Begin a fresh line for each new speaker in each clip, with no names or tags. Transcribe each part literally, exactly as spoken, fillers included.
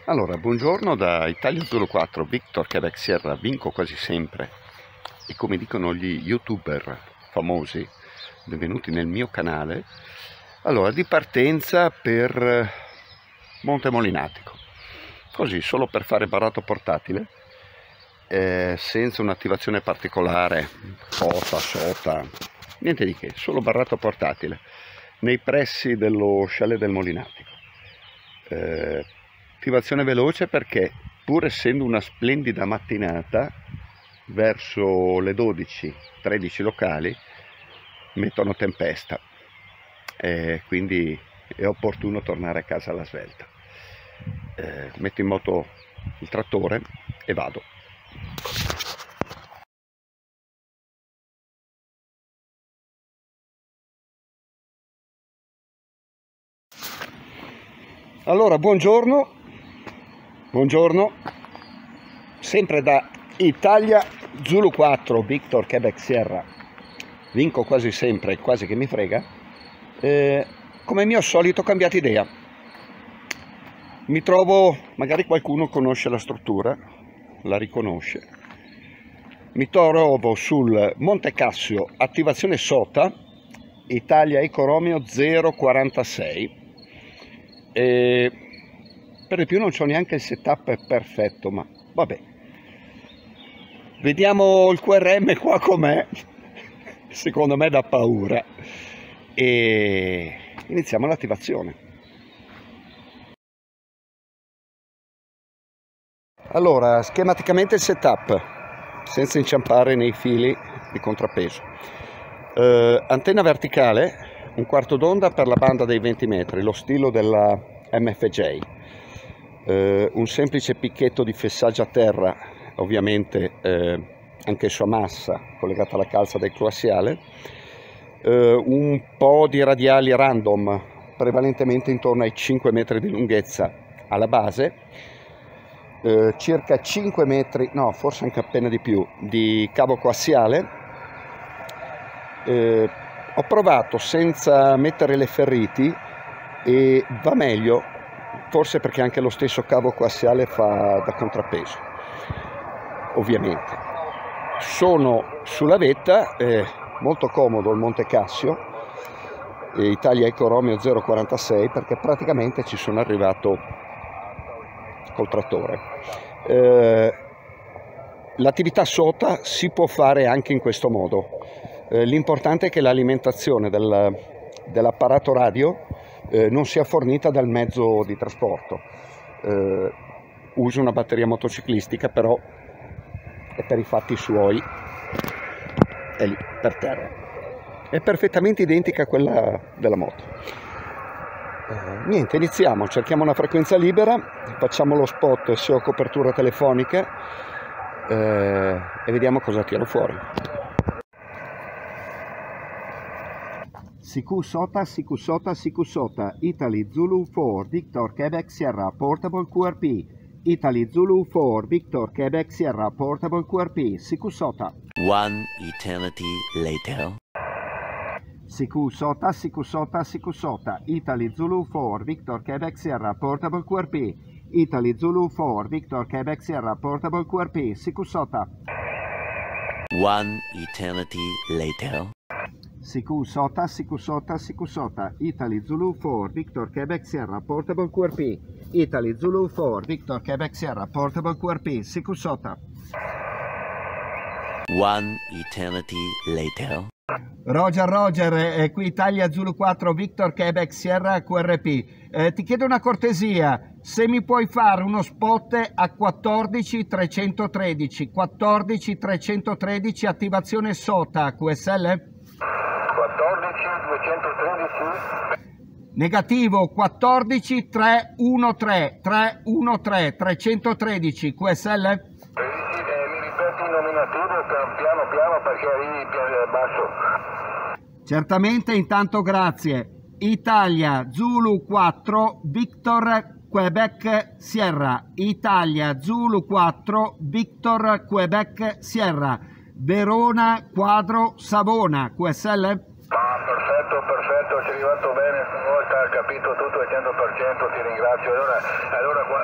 Allora, buongiorno da Italia Zulu quattro, Victor Quebec Sierra, vinco quasi sempre. E come dicono gli youtuber famosi, benvenuti nel mio canale. Allora, di partenza per Monte Molinatico, così solo per fare barato portatile, eh, senza un'attivazione particolare, sota, sota, niente di che, solo barato portatile, nei pressi dello chalet del Molinatico. Eh, attivazione veloce perché, pur essendo una splendida mattinata, verso le dodici tredici locali mettono tempesta, eh, quindi è opportuno tornare a casa alla svelta. Eh, metto in moto il trattore e vado. Allora, buongiorno, buongiorno, sempre da Italia Zulu quattro, Victor Quebec Sierra, vinco quasi sempre, quasi che mi frega, eh, come mio solito ho cambiato idea, mi trovo, magari qualcuno conosce la struttura, la riconosce, mi trovo sul Monte Cassio, attivazione SOTA, Italia Eco Romeo zero quarantasei. E per di più non c'ho neanche il setup perfetto, ma vabbè, vediamo il Q R M qua com'è. Secondo me dà paura e iniziamo l'attivazione. Allora, schematicamente il setup senza inciampare nei fili di contrappeso, eh, antenna verticale, un quarto d'onda per la banda dei venti metri, lo stilo della M F J, eh, un semplice picchetto di fessaggio a terra, ovviamente eh, anch'esso a massa, collegato alla calza del coassiale, eh, un po' di radiali random, prevalentemente intorno ai cinque metri di lunghezza alla base, eh, circa cinque metri, no forse anche appena di più, di cavo coassiale. eh, Ho provato senza mettere le ferriti e va meglio, forse perché anche lo stesso cavo coassiale fa da contrappeso, ovviamente. Sono sulla vetta, eh, molto comodo il Monte Cassio, eh, Italia Eco Romeo zero quarantasei, perché praticamente ci sono arrivato col trattore. Eh, l'attività SOTA si può fare anche in questo modo. L'importante è che l'alimentazione del, dell'apparato radio eh, non sia fornita dal mezzo di trasporto. Eh, uso una batteria motociclistica, però è per i fatti suoi, è lì per terra. È perfettamente identica a quella della moto. Eh, niente, iniziamo, cerchiamo una frequenza libera, facciamo lo spot se ho copertura telefonica eh, e vediamo cosa tiro fuori. C Q SOTA, C Q SOTA, C Q SOTA, Italy Zulu quattro, Victor Quebec Sierra, Portable Q R P, Italy Zulu quattro, Victor Quebec Sierra, Portable Q R P, C Q SOTA.
One eternity later.
C Q SOTA, C Q SOTA, C Q SOTA, Italy Zulu quattro, Victor Quebec Sierra, Portable Q R P, Italy Zulu quattro, Victor Quebec Sierra, Portable Q R P, C Q SOTA.
One eternity later.
C Q SOTA, C Q SOTA, C Q SOTA, Italy Zulu quattro, Victor Quebec Sierra, Portable Q R P, Italy Zulu quattro, Victor Quebec Sierra, Portable Q R P, C Q SOTA.
One eternity later.
Roger, Roger, è qui Italia Zulu quattro, Victor Quebec Sierra, Q R P. Eh, ti chiedo una cortesia, se mi puoi fare uno spot a quattordici trecentotredici, quattordici trecentotredici, attivazione SOTA, Q S L?
quattordici duecentotredici.
Negativo, quattordici trecentotredici, trecentotredici, trecentotredici, Q S L?
tredici, eh, mi ripeti il nominativo piano piano perché arrivi piano basso.
Certamente, intanto grazie. Italia Zulu quattro, Victor Quebec Sierra, Italia Zulu quattro, Victor Quebec Sierra, Verona Quadro Savona, Q S L?
Ah, perfetto, perfetto, sei arrivato bene, stavolta hai capito tutto al cento per cento, ti ringrazio. Allora, allora il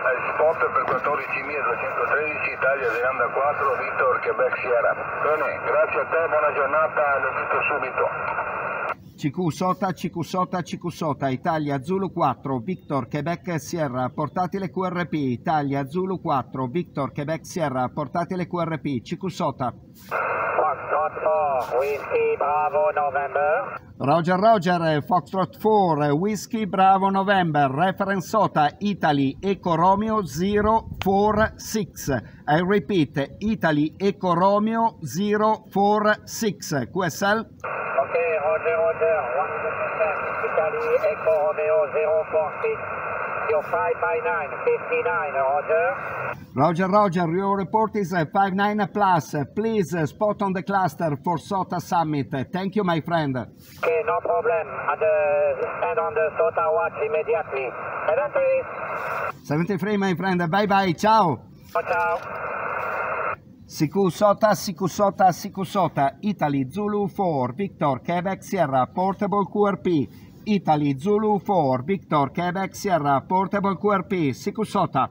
otto per quattordici mila duecentotredici, Italia Zelanda quattro, Victor Quebec Sierra. Bene, grazie a te, buona giornata, lo dico subito.
C Q Sota, C Q Sota, C Q Sota, Italia Zulu quattro, Victor Quebec Sierra, portatile Q R P, Italia Zulu quattro, Victor Quebec Sierra, portatile Q R P, C Q Sota.
Foxtrot four, Whiskey Bravo November.
Roger Roger, Foxtrot four, Whiskey Bravo November, reference Sota, Italy Eco Romeo zero four six. I repeat, Italy Eco Romeo zero four six, Q S L?
Okay, Roger, Roger, one hundred percent, Italy Echo Romeo zero four six, your five five nine, fifty-nine, Roger.
Roger, Roger, your report is five nine plus. Please spot on the cluster for Sota Summit. Thank you, my friend.
Okay, no problem. And uh, stand on the Sota watch immediately. seventy.
seventy-three, my friend. Bye bye. Ciao.
Ciao.
C Q Sota, C Q Sota, C Q Sota, Italy Zulu four, Victor Quebec Sierra, portable Q R P. Italy Zulu four, Victor Quebec Sierra, portable Q R P. C Q Sota.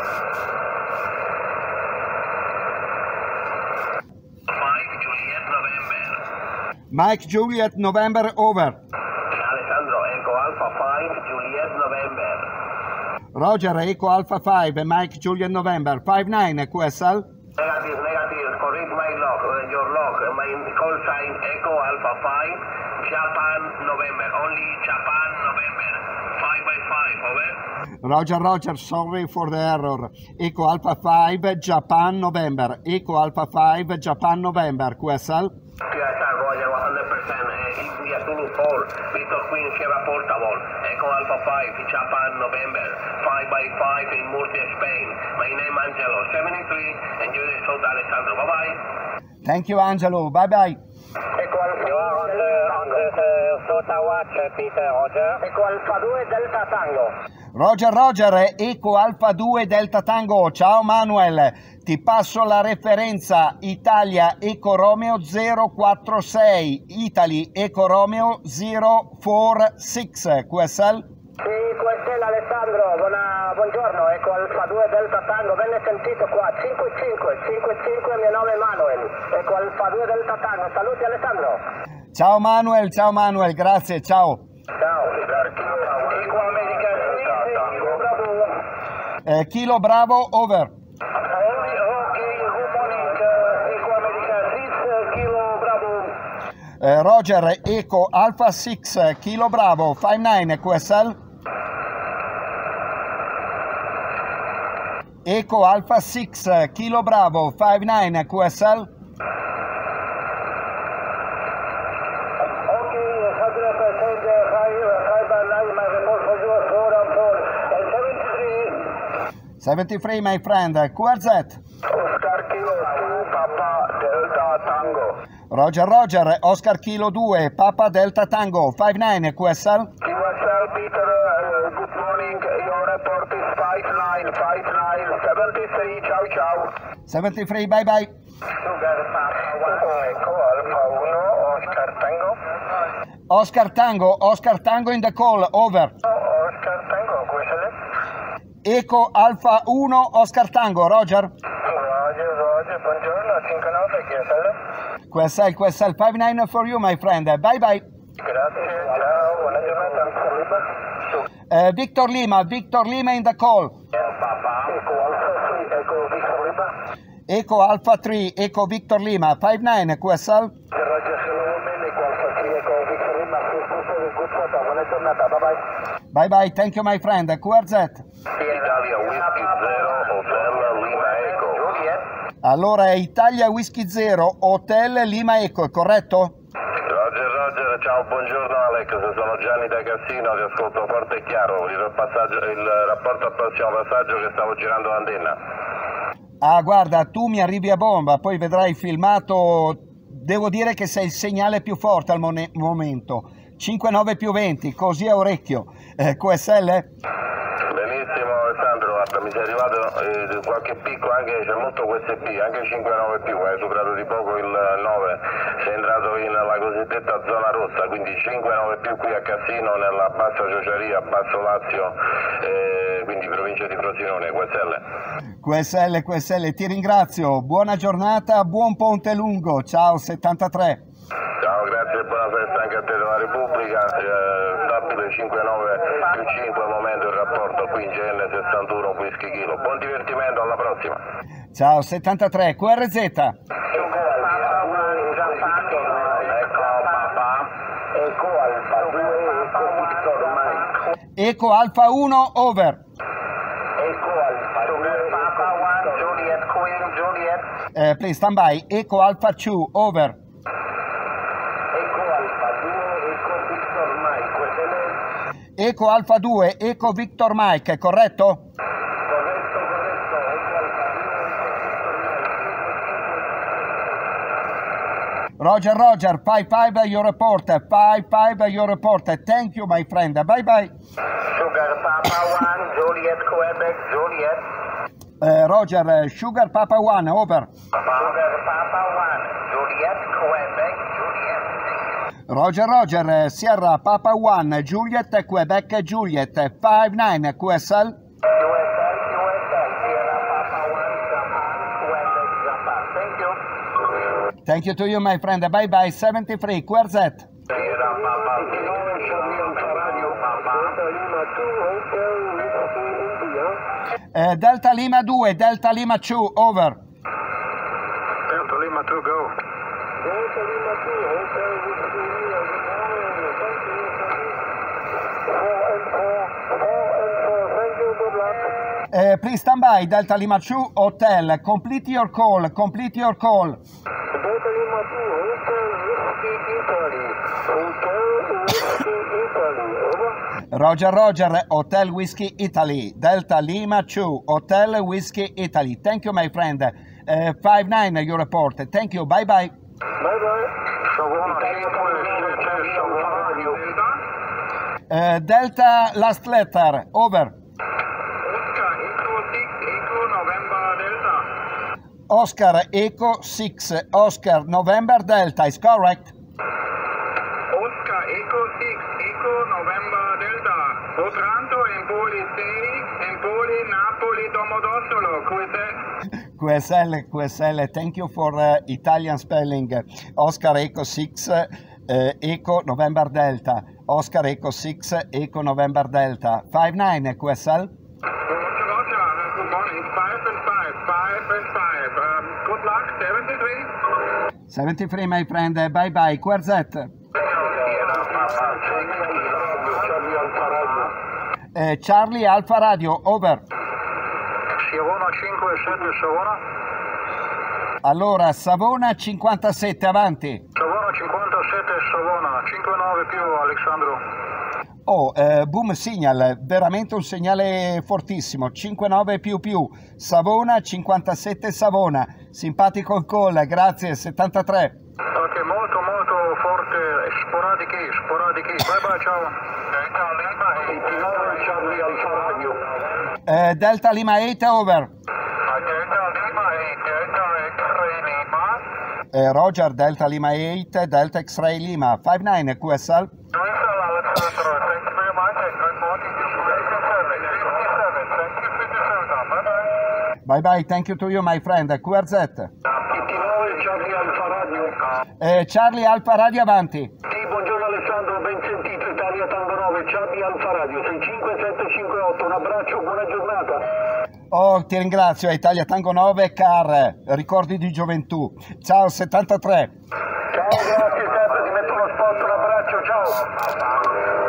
Mike Juliet November over.
Alessandro, Eco Alpha five, Juliet November.
Roger, Eco Alpha five, Mike Juliet November, five nine Q S L.
Negative, negative, correct my log, uh, your log, uh, my call sign Echo Alpha five, Japan November, only Japan November, five by five, over.
Roger, Roger, sorry for the error. Eco Alpha five, Japan November, Eco Alpha five, Japan November, Q S L.
P S R, Roger, one hundred percent, uh, India Zulu four, Victor Queen Sierra Portable, Echo Alpha five, Japan November, five by five in Murcia, Spain. My name Angelo, seventy-three, and you is Sota Alessandro, bye-bye.
Thank you, Angelo, bye-bye.
Echo Alpha
You are on the, on the uh, Sota watch, uh, Peter, Roger.
Echo Alpha due Delta Tango.
Roger, Roger, Eco Alfa due Delta Tango, ciao Manuel, ti passo la referenza Italia Eco Romeo zero quattro sei, Italy Eco Romeo zero quattro sei, Q S L?
Sì, Q S L Alessandro, buona, buongiorno, Eco Alfa due Delta Tango, venne sentito qua, cinque cinque, cinque cinque, mio nome è Manuel, Eco Alfa due Delta Tango, saluti Alessandro.
Ciao Manuel, ciao Manuel, grazie, ciao.
Ciao, Eco America Tango, Bravo.
Eh, Kilo Bravo, over.
Okay, good morning, uh, Eco America six, Kilo Bravo.
Eh, Roger, Eco Alpha six, Kilo Bravo, five nine, Q S L? Eco Alpha six, Kilo Bravo, five nine, Q S L? seventy-three, my friend, Q R Z.
Oscar Kilo two, Papa Delta Tango.
Roger, Roger, Oscar Kilo two, Papa Delta Tango, five nine, Q S L.
Q S L, Peter, uh, good morning, your report is five nine, five nine, seventy-three, ciao ciao.
seventy-three, bye bye.
Eco Alfa uno, Oscar Tango.
Oscar Tango, Oscar Tango in the call, over.
Oscar Tango, Q S L.
Eco Alfa uno, Oscar Tango, Roger.
Roger, Roger, buongiorno, cinque nove, Q S L.
Q S L, Q S L, five nine for you, my friend, bye bye.
Grazie, ciao, buona giornata.
Uh, Victor Lima, Victor Lima in the call.
Papa, Eco Alfa three, Eco Victor Lima.
Eco Alpha three, Eco Victor Lima, five nine, Q S L.
Roger, Solomon, Eco Alfa three, Eco Victor Lima, good photo, buona giornata, bye bye.
Bye bye, thank you, my friend, Q R Z.
Italia Whisky Zero, Hotel Lima Eco. Juliet.
Allora è Italia Whisky Zero, Hotel Lima Eco, corretto?
Roger, Roger, ciao, buongiorno Alex, sono Gianni da Cassino, ti ascolto forte e chiaro, il, passaggio, il rapporto al prossimo passaggio che stavo girando l'antenna.
Ah, guarda, tu mi arrivi a bomba, poi vedrai il filmato, devo dire che sei il segnale più forte al momento, cinque nove più venti, così a orecchio, eh, Q S L?
Benissimo Alessandro, guarda, mi sei arrivato eh, qualche picco, anche c'è molto Q S P, anche cinque nove più, hai superato di poco il nove, sei entrato in la cosiddetta zona rossa, quindi cinque nove più qui a Cassino, nella bassa Ciociaria, basso Lazio, eh, quindi provincia di Frosinone, Q S L.
Q S L, Q S L, ti ringrazio, buona giornata, buon ponte lungo, ciao settantatré.
Ciao, grazie e buona festa anche a te della Repubblica, eh, stabile cinque nove più cinque al momento il rapporto qui in G N sessantuno whisky kilo. Buon divertimento, alla prossima.
Ciao settantatré, Q R Z.
Eco Alfa due, Eco Victor Mike.
Eco Alfa uno, over.
Eco Alfa due, Papa one, Juliet Queen, Juliet.
Uh, please stand by. Eco Alpha two, over.
Eco Alfa due, Eco Victor Mike. Questo è lei?
Eco Alfa due, Eco Victor Mike, corretto?
Corretto, corretto. Eco Alfa due,
Roger, Roger, five five your report, five five your report. Thank you, my friend. Bye bye.
Sugar Papa one, Juliet Quebec, Juliet.
Uh, Roger, uh, Sugar Papa one, over.
Sugar Papa one, Juliet Quebec, Juliet.
Roger, Roger, uh, Sierra Papa one, Juliet, Quebec, Juliet, five nine Q S L.
U S L, U S L, Sierra Papa one, Japan, Quebec, Japan. Thank you.
Thank you to you, my friend. Bye bye, seventy-three Q R Z.
Sierra Papa, Radio Papa.
Uh, Delta Lima two, Delta Lima two, over.
Delta Lima two, go.
Delta Lima two, Hotel Whiskey Lima, four and four, four and four, thank you, good luck.
Uh, please stand by, Delta Lima two, Hotel. Complete your call, complete your call.
Delta Lima two, Hotel Whiskey Italy, Hotel Whiskey Italy, over.
Roger, Roger, Hotel Whiskey Italy. Delta Lima two, Hotel Whiskey Italy. Thank you, my friend. Uh, five nine your report. Thank you, bye bye.
Bye-bye.
Uh, Delta last letter, over.
Oscar, Echo six, Echo November Delta.
Oscar Echo six, Oscar November Delta is correct.
Oscar, Echo six, Echo November Delta. Otranto, Empoli sei, Empoli, Napoli, Domodosolo,
Q S L, Q S L, thank you for uh, Italian spelling. Oscar Echo six, uh, Echo November Delta. Oscar Echo six, Echo November Delta. five nine Q S L.
Good morning, five and five, five and five. Um, good luck, seventy-three.
seventy-three, my friend, bye bye. Q R Z. Uh, Charlie Alfa Radio, over.
Savona cinque sette, Savona.
Allora, Savona cinquantasette, avanti.
Savona cinquantasette, Savona, cinque nove più, Alessandro.
Oh, eh, boom signal, veramente un segnale fortissimo, cinque nove più più, Savona cinquantasette Savona, simpatico il call, grazie, settantatré.
Ok, molto molto forte, sporadici, sporadici, bye bye, ciao. Charlie Alfa Radio.
Eh, Delta Lima otto, over.
Delta Lima eight, Delta X-Ray Lima.
Eh, Roger, Delta Lima otto, Delta X-Ray Lima, five nine Q S L.
Thank you very much and good morning to you. fifty-seven, thank you, fifty-seven, bye bye.
Bye bye, thank you to you, my friend, Q R Z.
ventinove, Charlie Alfa Radio.
Eh, Charlie Alfa Radio, avanti.
Sì, buongiorno Alessandro, ben sentito, Italia Tango nove, Charlie Alfa Radio, sei cinque sette cinque otto, un abbraccio, buona giornata.
Oh, ti ringrazio, Italia Tango nove, Car, ricordi di gioventù. Ciao, settantatré.
Ciao, grazie sempre, ti metto uno spot, un abbraccio, ciao.